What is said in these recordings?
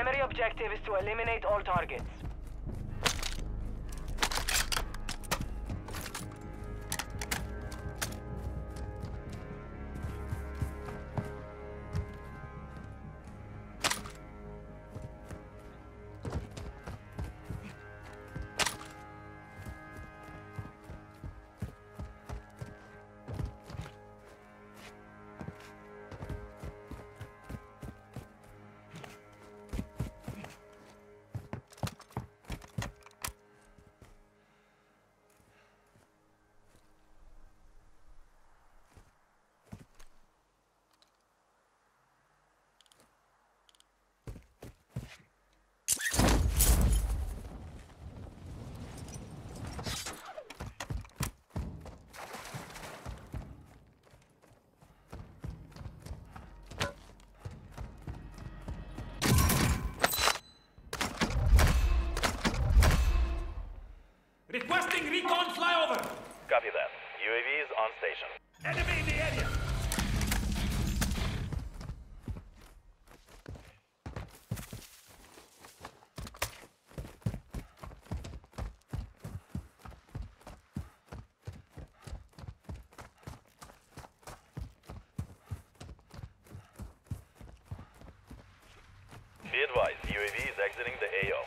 primary objective is to eliminate all targets. Requesting recon flyover! Copy that. UAV is on station. Enemy in the area! Be advised, UAV is exiting the AO.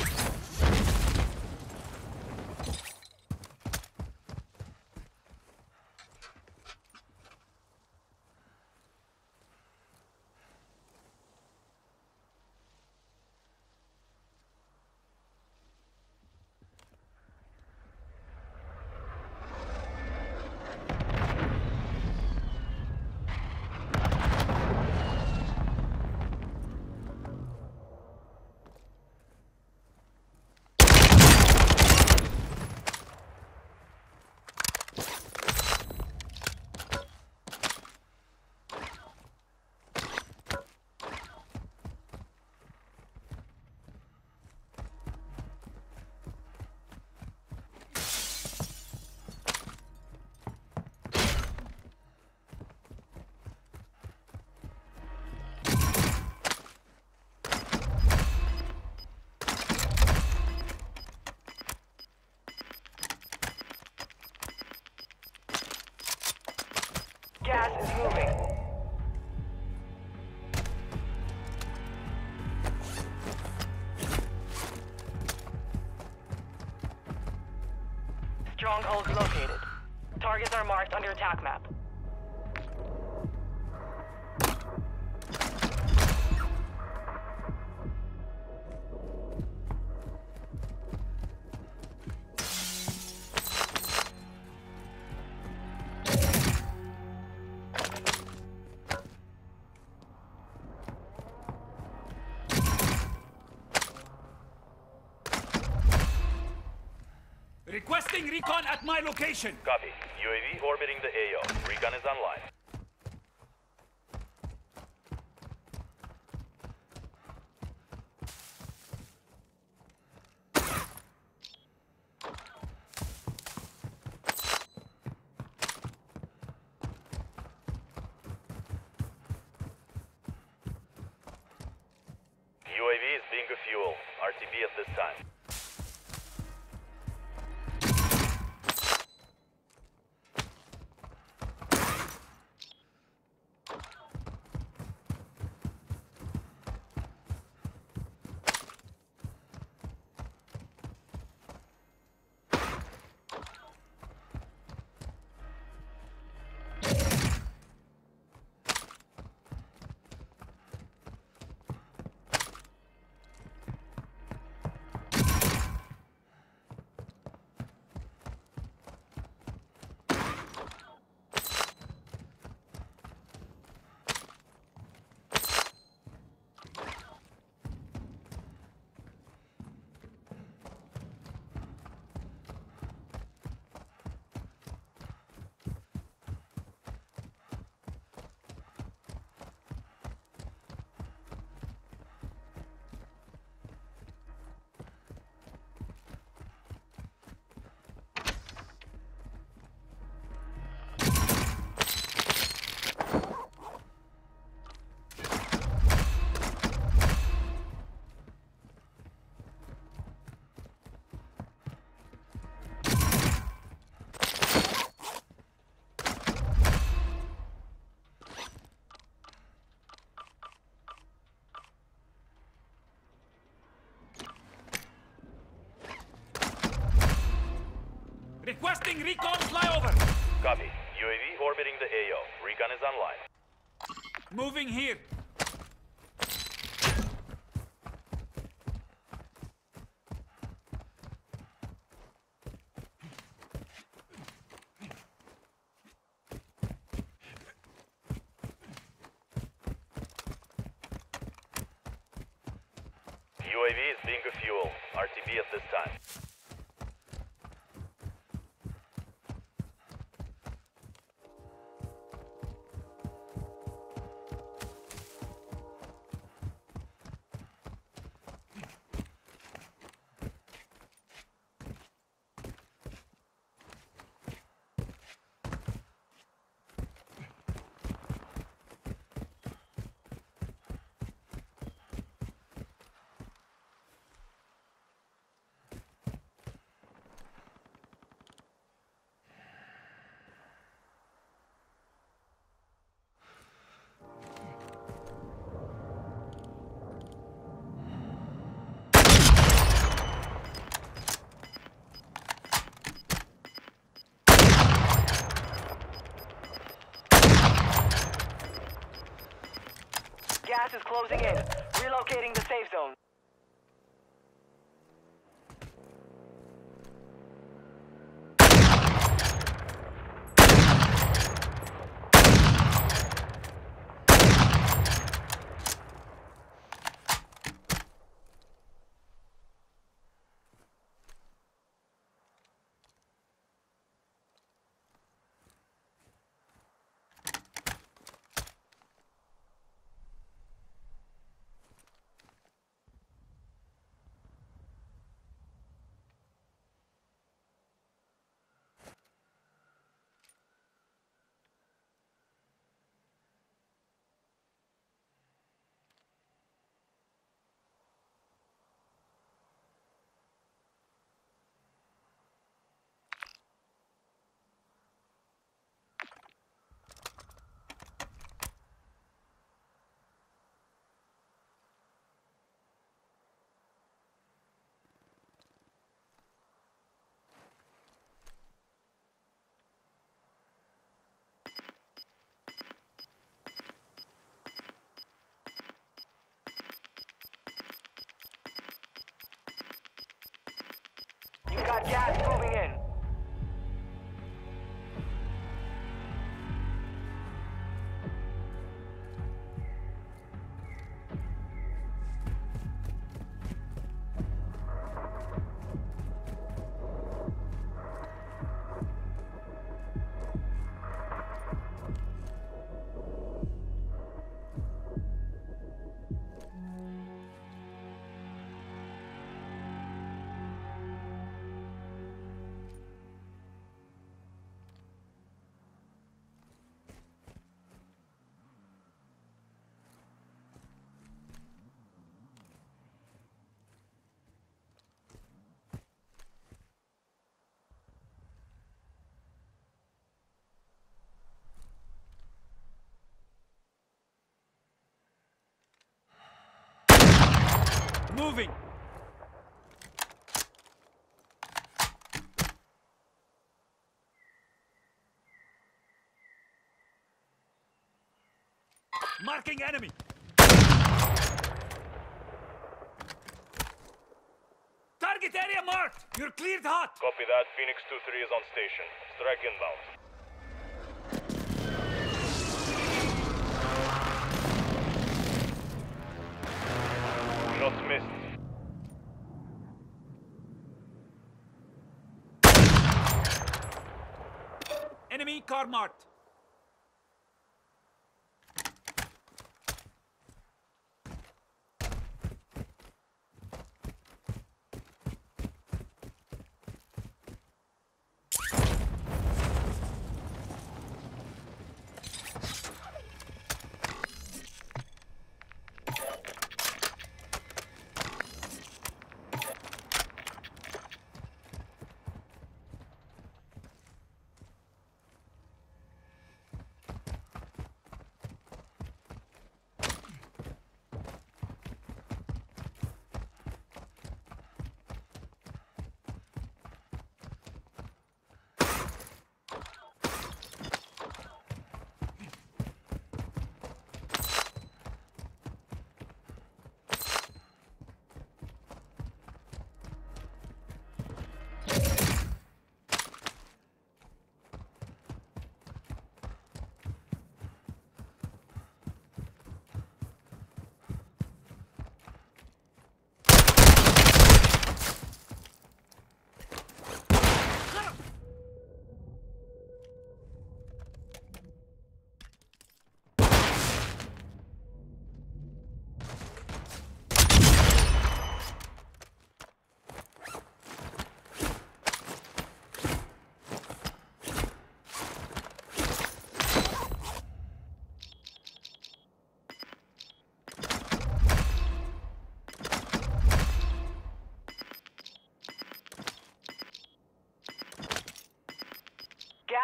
Gas is moving. Strongholds located. Targets are marked on your attack map. Requesting recon at my location! Copy. UAV orbiting the AO. Recon is online. UAV is being a fuel. RTB at this time. Requesting recon flyover. Copy. UAV orbiting the AO. Recon is online. Moving here. UAV is being a fuel. RTB at this time. Gas is closing in. Relocating the safe zone. You've got gas moving in. Moving. Marking enemy. Target area marked. You're cleared hot. Copy that. Phoenix 2-3 is on station. Strike inbound. Shots missed. Enemy car marked.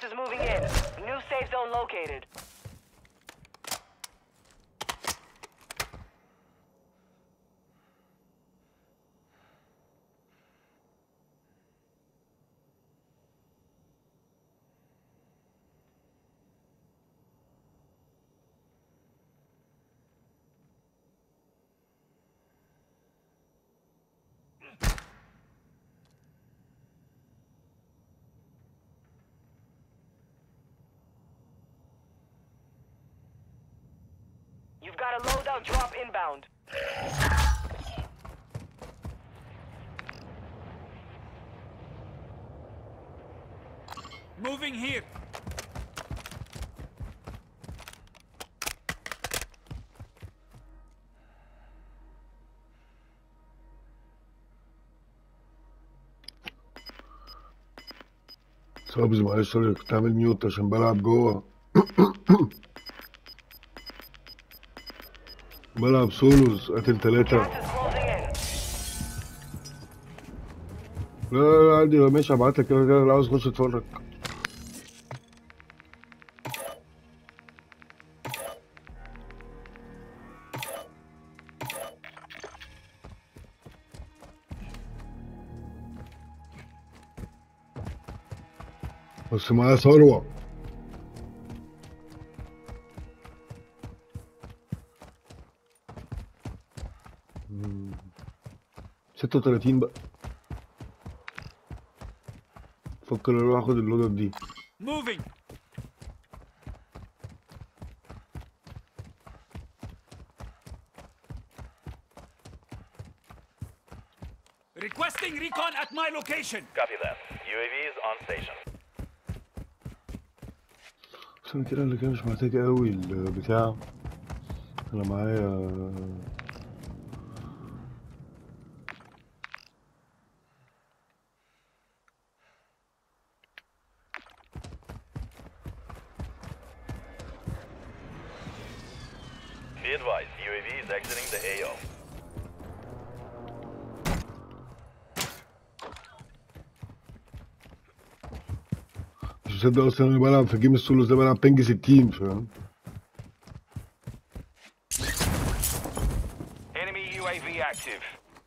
Gas is moving in. New safe zone located. You've got a loadout drop inbound. Moving here. صابز معلش سوري كنت عامل ميوت عشان بلعب جوه. بلعب سولوز قاتل 3. Gas is closing in. لا لا لا عادي ماشي هبعتلك كده كده لو عاوز تخش اتفرج. بس معايا ثروة. مم. 36 بقى. فكر اروح اخد اللودر دي. Moving. Requesting recon at my location. Copy that. UAV is on station. بس انا كده اللي كان مش محتاج قوي البتاع. انا معايا Be advised, UAV is exiting the AO. مش مصدق اصلا انا بلعب في جيم السولوز ده بلعب بينج 60 فاهم. Enemy UAV active.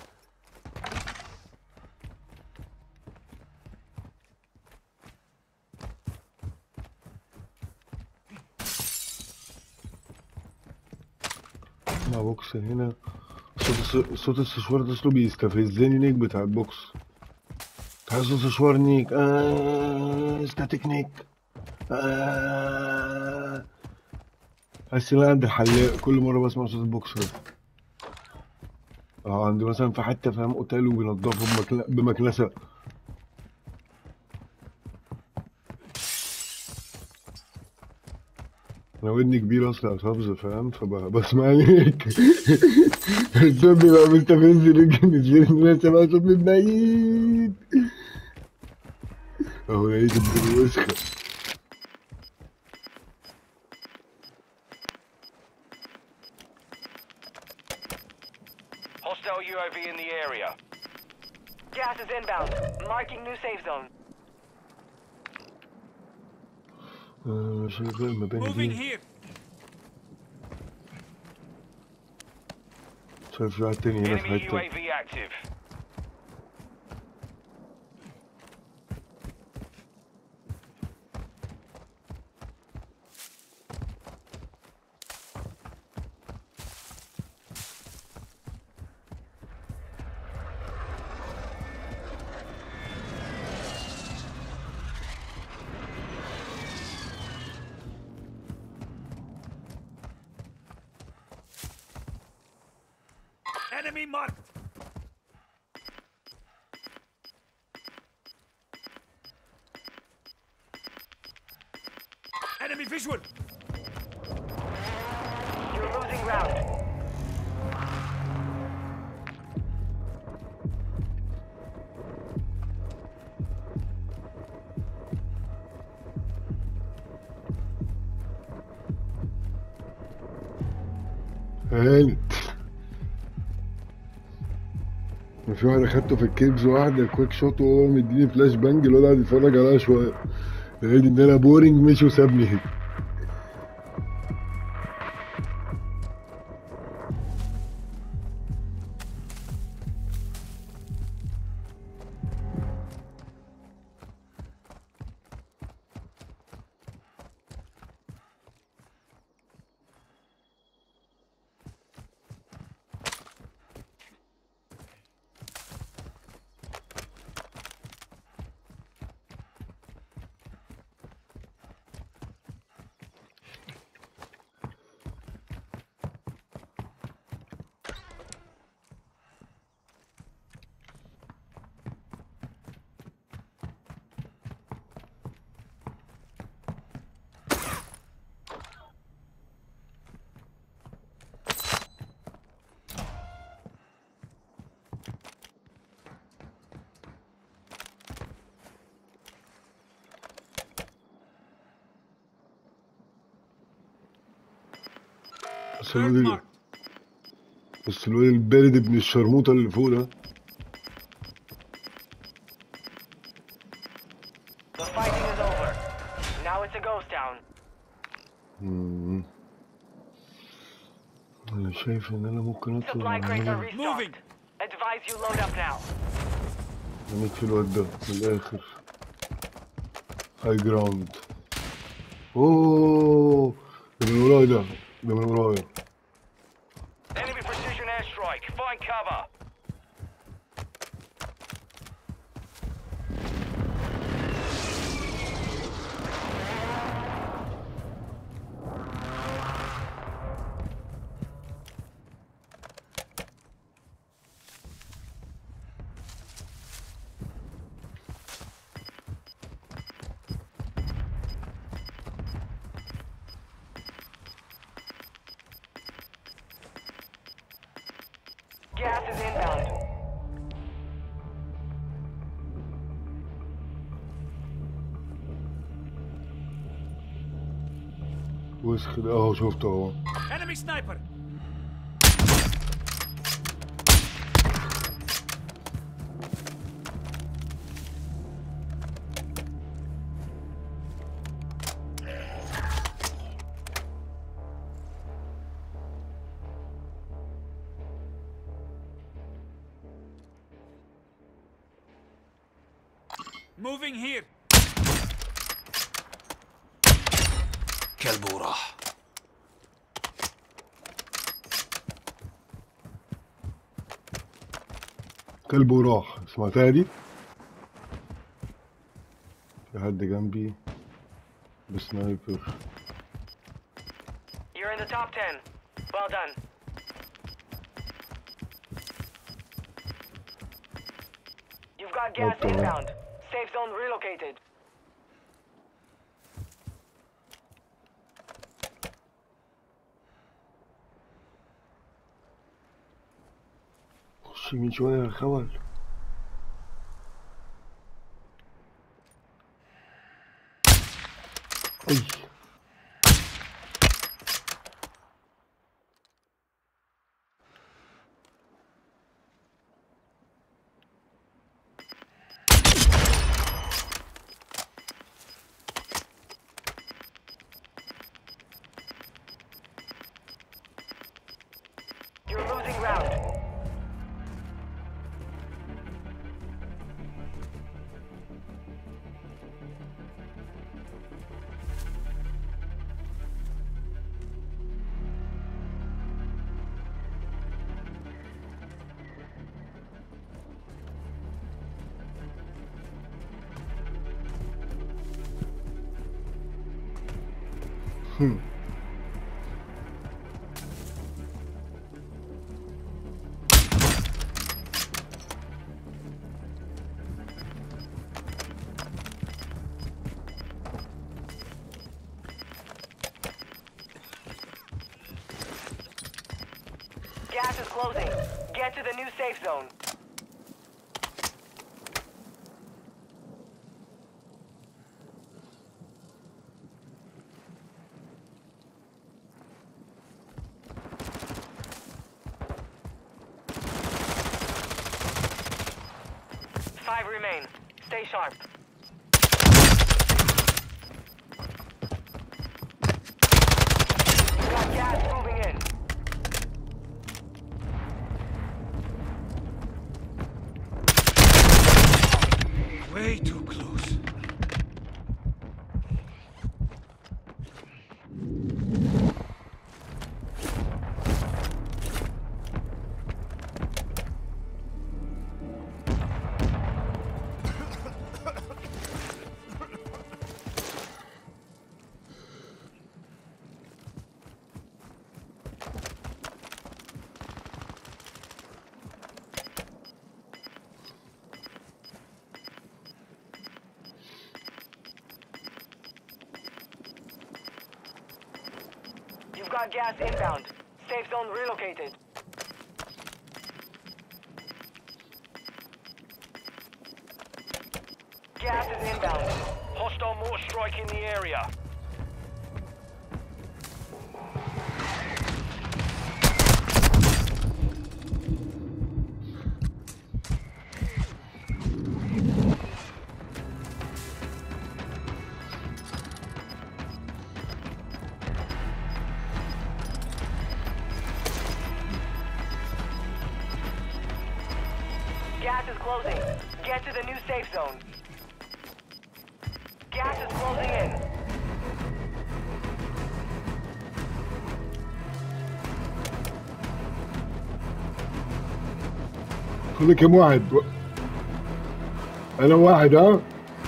مع بوكس هنا صوت السشوار ده اسلوب بيستفزني نيك بتاع البوكس. تحسه سشوار نيك ستاتيك نيك حاسس ان انا عند الحلاق كل مره بسمع صوت البوكس ده. عندي مثلا في حته فاهم اوتيل وبينضفوا بمكنسه. انا ودني كبير اصلا يا صابز فاهم فبسمع نيك. الصوت بيبقى مستفز بالنسبه لي ان انا سامع صوت من بعيد. اهو لقيت الوسخه. Hostile UAV in the area. Gas is inbound. Marking new safe zone. شايف المباني Moving دي. here. شايف في واحد تاني هنا في Enemy حته. UAV active. Enemy marked. Enemy visual. You're losing ground. هانت. في واحد اخدته في الكيبز واحدة كويك شوت وهو مديني فلاش بانج الواد قاعد يتفرج عليها شوية. بعيد ان انا بورينج مشي وسابني هنا. بس الواد البارد ابن الشرموطة اللي فوق ده. The fighting is over. Now it's a ghost town. انا شايف ان انا ممكن اطلع Supply crates are من restocked. Advise you load up now. هناك في الواد ده في الاخر. هاي جراوند. اوه ده من ورايا ده من ورايا. Enemy precision airstrike. Find cover. Gas is inbound. وسخ ده اهو شفته اهو. Enemy sniper. Moving here. كلب وراح. كلب وراح. سمعتها دي؟ في حد جنبي بسنايبر. You're in the top 10. Well done. You've got gas Okay. inbound. Safe zone relocated. خش يمين شوية يا خول. اي You're losing ground. Gas is closing. Get to the new safe zone. Five remain. Stay sharp. got gas inbound. Safe zone relocated. Gas is inbound. Hostile mortar strike in the area. Gas is closing. Get to the new safe zone. Gas is closing in. كل كام واحد؟ انا واحد ها؟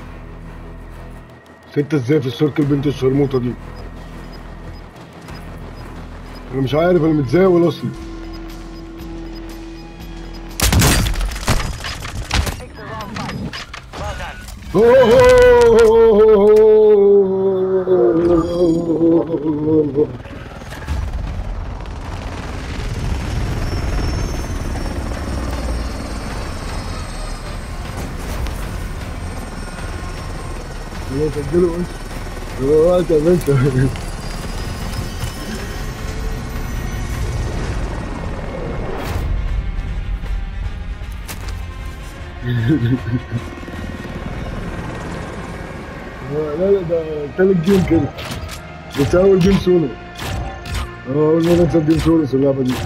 6 ازاي في السيركل بنت الشرموطة دي؟ انا مش عارف انا متزاول اصلي. Pick the wrong fight. Well done. سجلوا انت. انت يا بنت. لا لا ده تالت جيم كده. بس أول جيم سولو. أول مرة أكسب جيم سولو في اللعبة دي.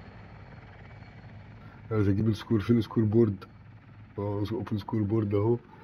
عايز أجيب السكور، فين السكور بورد؟ أوبن سكور بورد أهو.